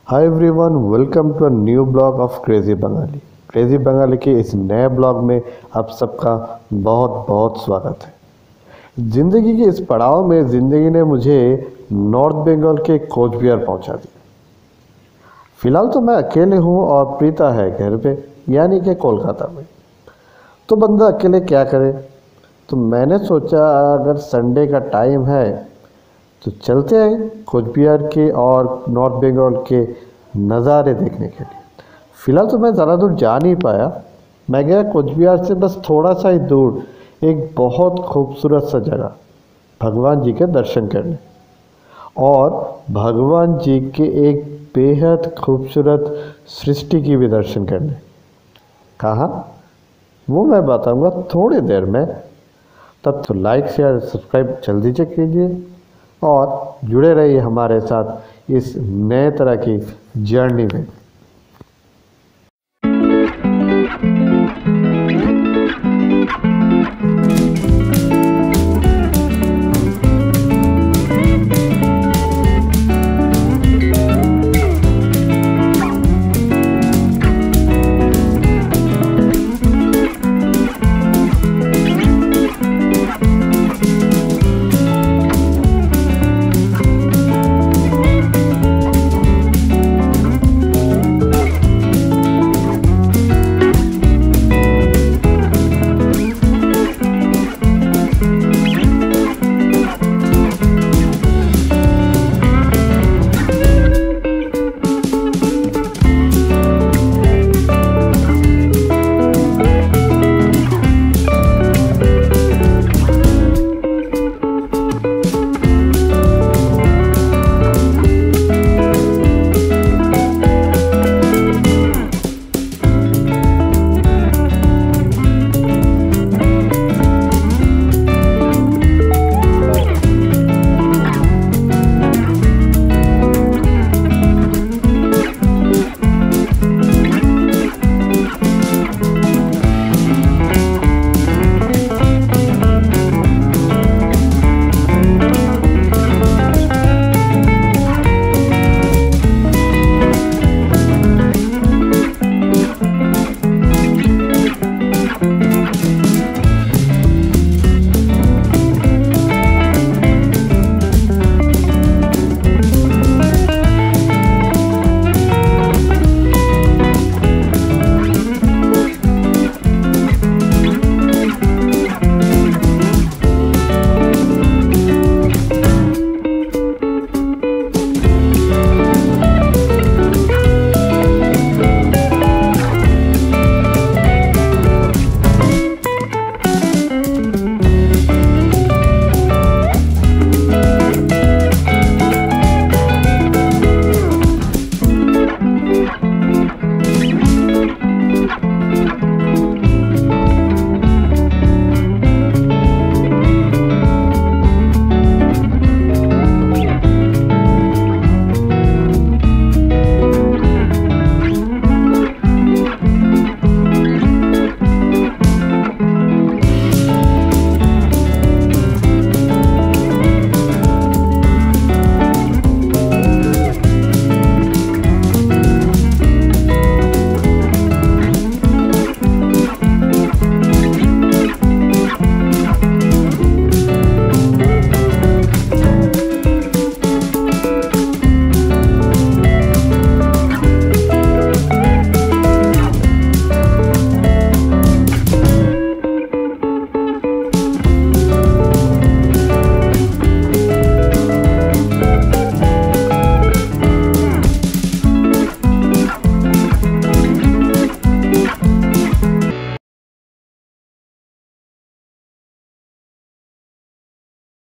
Hi everyone, welcome to a new blog of crazy Bengali. Crazy Bengali के इस नए blog में आप सबका बहुत बहुत स्वागत है। ज़िंदगी के इस पड़ाव में ज़िंदगी ने मुझे नॉर्थ बंगाल के कोच बिहार पहुंचा दिया। फ़िलहाल तो मैं अकेले हूं और प्रीता है घर पे, यानी कि कोलकाता में। तो बंदा अकेले क्या करे, तो मैंने सोचा अगर संडे का टाइम है तो चलते हैं कोच बिहार के और नॉर्थ बंगाल के नज़ारे देखने के लिए। फ़िलहाल तो मैं ज़्यादा दूर जा नहीं पाया। मैं गया कोच बिहार से बस थोड़ा सा ही दूर एक बहुत खूबसूरत सा जगह भगवान जी के दर्शन करने और भगवान जी के एक बेहद खूबसूरत सृष्टि की भी दर्शन करने। कहाँ, वो मैं बताऊंगा थोड़ी देर में। तब तो लाइक शेयर सब्सक्राइब जल्दी से कीजिए और जुड़े रहिए हमारे साथ इस नए तरह की जर्नी में।